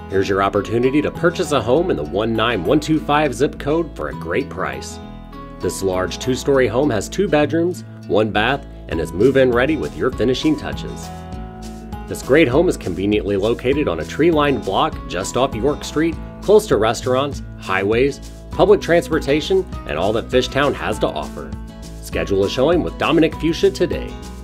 Here's your opportunity to purchase a home in the 19125 zip code for a great price. This large 2-story home has 2 bedrooms, 1 bath, and is move-in ready with your finishing touches. This great home is conveniently located on a tree-lined block just off York Street, close to restaurants, highways, public transportation, and all that Fishtown has to offer. Schedule a showing with Dominic Fuscia today.